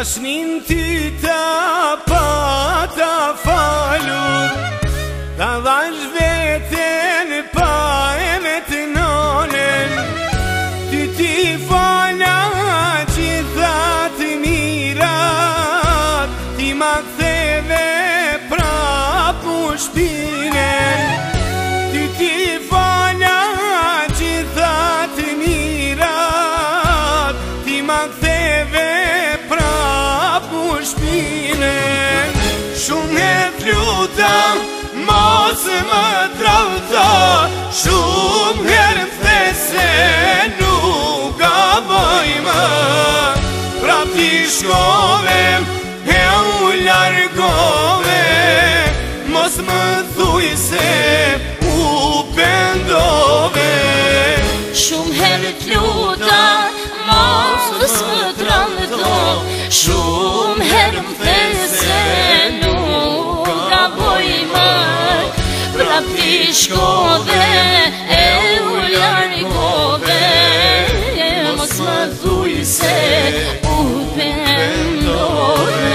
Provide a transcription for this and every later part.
Dashnin ty ta pa ta falur, ta dhash veten pa e me të nonen. Ty ti fala gjitha të mirat, ti ma ktheve prapu shpinen. Ty ti fala gjitha të mirat, ti ma ktheve shpinen. Shumë e t'luta, mos më trauta, shumë herë m'the se nuk gaboj më. Prap t'i shkove, e u largove, mos më thuj se u pendove. Shumë herë t'luta, mos më trauta, shumë herë m'the se nuk gaboj më. Prap t'i shkove, e u largove, mos më thuj se u pendove.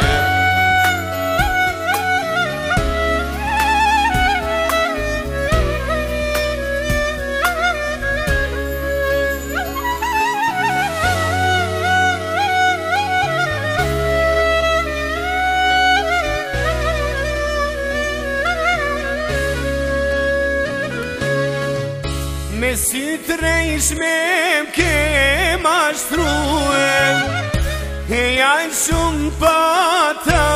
Me sy të rejshme m'ke mashtruhe, e janë shumë pa ta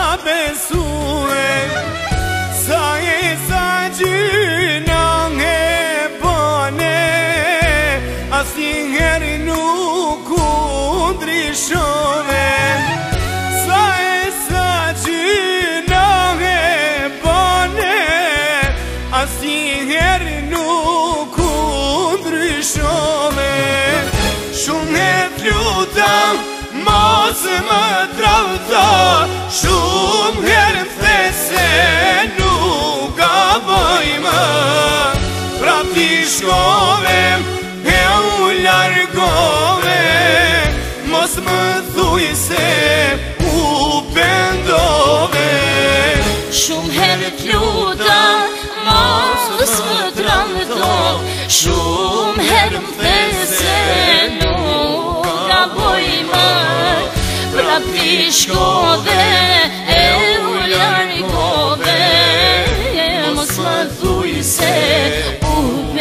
besue. Sa e sa gjyna e bone, as njëherë nuk u ndryshove. Sa e sa gjyna e bone, as njëherë nuk u ndryshove. Shumë e t'luta, mos më trauta, shumë herë m'the se nuk gaboj më. Prap t'i shkove, e u largove, mos më thuj se u pendove. Shumë herë t'luta, mos më trauta, shumë herë m'the se nuk gaboj më. Prap t'i shkove, e u largove, mos më thuj se u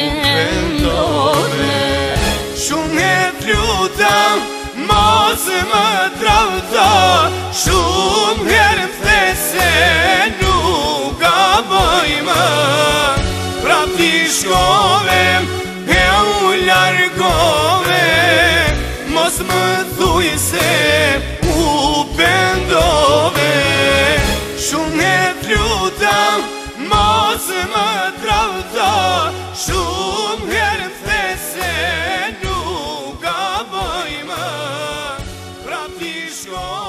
pendove. Shumë e t'luta, mos më trauta, shumë herë m'the se nuk gaboj më. Prap t'i shkove, e u largove, mos më thuj se u pendove. Shumë e t'luta, mos më trauta, shumë herë m'the se nuk gaboj më. Prap t'i shkove.